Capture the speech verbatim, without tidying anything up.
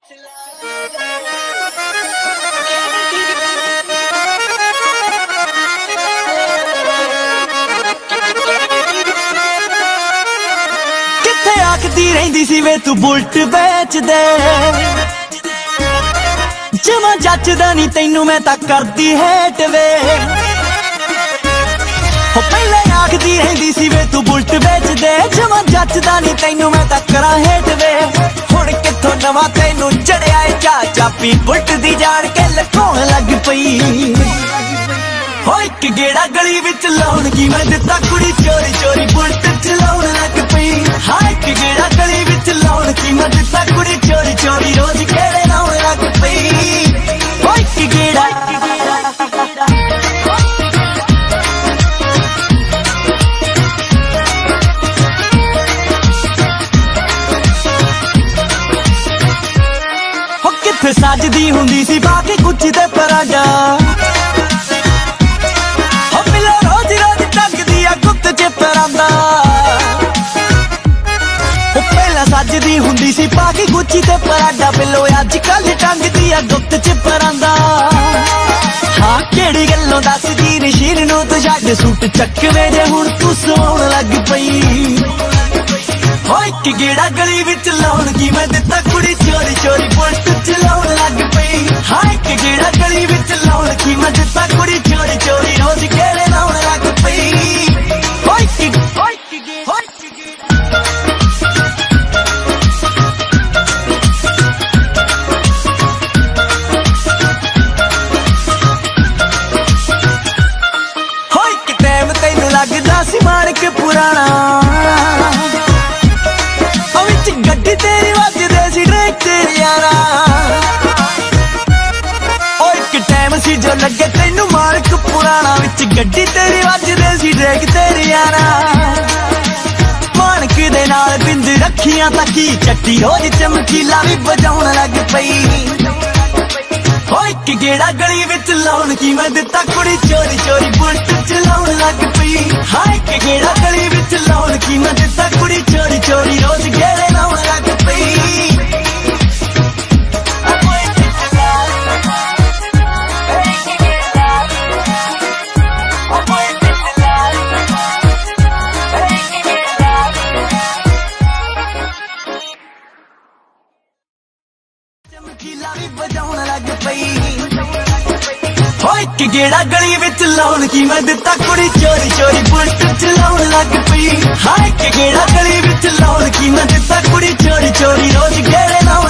किथे आखदी रहिंदी सी वे तू बुलट बेच दे, जमा जचदा नी तैनू मैं तां करदी हेट वे। हो पहले आखदी रहिंदी सी वे तू बुलट बेच दे, जमा जचदा नी तैनू मैं तां करां हेट वे। हुण किथों नवां तैनू चढ़िया ए चा चापी बुलट दी जान के लकोण लग पई। हो इक गेड़ा गली विच लाउण की मैं दित्ता कुड़ी चोरी चोरी बुलट चलाउण लग पई। हां इक गेड़ा गली विच लाउण की मैं दित्ता कुड़ी चोरी चोरी रोज गेड़े लाउण लग पई। हो इक गेड़ा किथे सजदी हुंदी सी बाकी कुछ ते पराडा, हो मिले रोज रोज टंगदी आ गुप्त च परांदा। हो पहला सजदी हुंदी सी बाकी कुछ ते पराडा, बिलो अजकल टंगदी आ गुप्त च परांदा। हाँ केड़ी गल्लों दसदी नशीर नूं तू छड्ड सूट चकवे जे हुण तू सवाउण लग पई। हो इक गेड़ा गली विच लाउण की मैं दित्ता कुड़ी चोरी चोरी बुलट चलाउण लग पई। हां इक गेड़ा गली विच लाउण की मैं दित्ता कुड़ी चोरी चोरी रोज गेड़े लाउण लग पई। हो इक हो इक गेड़ा हो इक टाइम तैनू लगदा सी माणक पुराना, गड्डी तेरी वजदे सी ट्रैक तेरी यारा। ओ इक टाइम सी जो लगे तैनू मालक पुराना, विच गड्डी तेरी वजदे सी ट्रैक तेरी यारा। मानक दे नाल बिंद रखियां तां की चट्टी रोज चमकीला भी बजाउण लग पई। हो इक गेड़ा गली विच लाउण की मैं दित्ता कुड़ी चोरी चोरी बुलट चलाउण लग पई। हां इक गेड़ा गली विच लाउण की मैं दित्ता कुड़ी चोरी चोरी रोज गेड़े लाउण लग पई। चमकीला भी बजाउण लग पई। हो इक गेड़ा गली विच लाउण की मैं दित्ता कुड़ी चोरी चोरी बुलट चलाउण लग पई। हां इक गेड़ा गली विच लाउण की मैं दित्ता कुड़ी चोरी चोरी रोज गेड़े लाउण